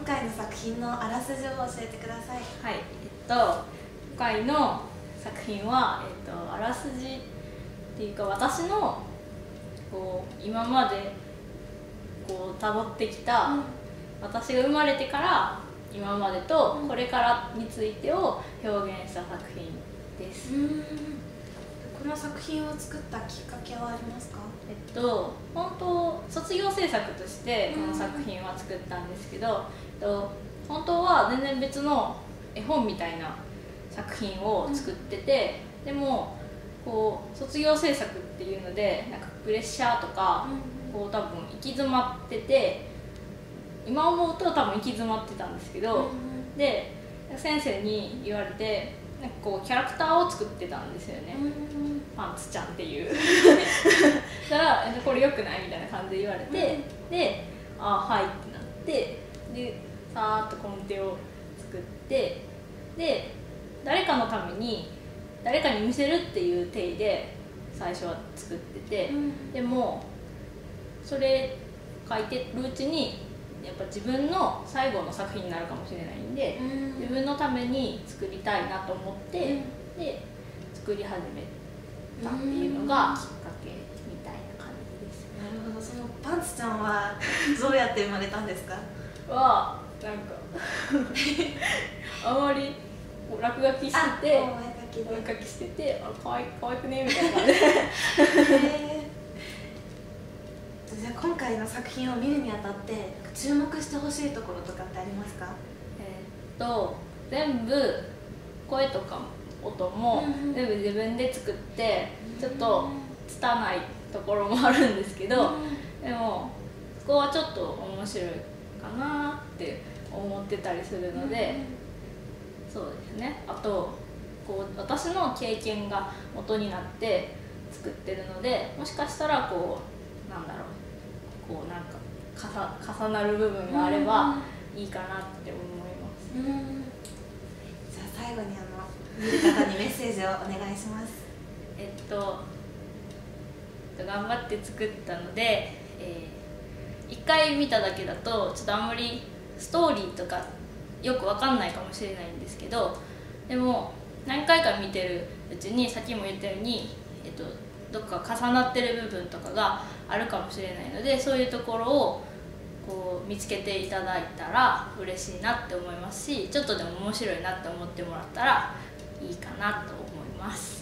回の作品のあらすじを教えてください。 はい、今回の作品は、あらすじっていうか、私のこう今までこう辿ってきた、私が生まれてから今までとこれからについてを表現した作品です。 この作品を作ったきっかけはありますか？ 本当卒業制作としてこの作品は作ったんですけど、本当は全然別の絵本みたいな作品を作ってて、でもこう卒業制作っていうのでなんかプレッシャーとか、こう多分行き詰まってて、今思うと多分行き詰まってたんですけど、で先生に言われてなんかこうキャラクターを作ってたんですよね、パンツちゃんっていうだからこれ良くないみたいな感じで言われて、でああはいってなって、でさーっとコンテを作って、で誰かのために誰かに見せるっていう体で最初は作ってて、でもそれ書いてるうちにやっぱ自分の最後の作品になるかもしれないんで、自分のために作りたいなと思って、で作り始めたっていうのがきっかけみたいな感じです。 なるほど。そのパンツちゃんはどうやって生まれたんですか？ はなんかあまり落書きしてて、お絵描きしてて、あ、かわいくねみたいな感じでじゃあ今回の作品を見るにあたって注目してほしいところとかってありますか？ 全部声とか音も全部自分で作って、ちょっと拙いところもあるんですけど、でもそこはちょっと面白いかなって思ってたりするので、そうですね。あとこう私の経験が元になって作ってるので、もしかしたらこうなんだろう、こうなんか重なる部分があればいいかなって思います。 じゃあ最後に見る方にメッセージをお願いします。 頑張って作ったので、1回見ただけだとちょっとあんまりストーリーとかよく分かんないかもしれないんですけど、でも何回か見てるうちに、さっきも言ったように、どっか重なってる部分とかがあるかもしれないので、そういうところをこう見つけていただいたら嬉しいなって思いますし、ちょっとでも面白いなって思ってもらったらいいかなと思います。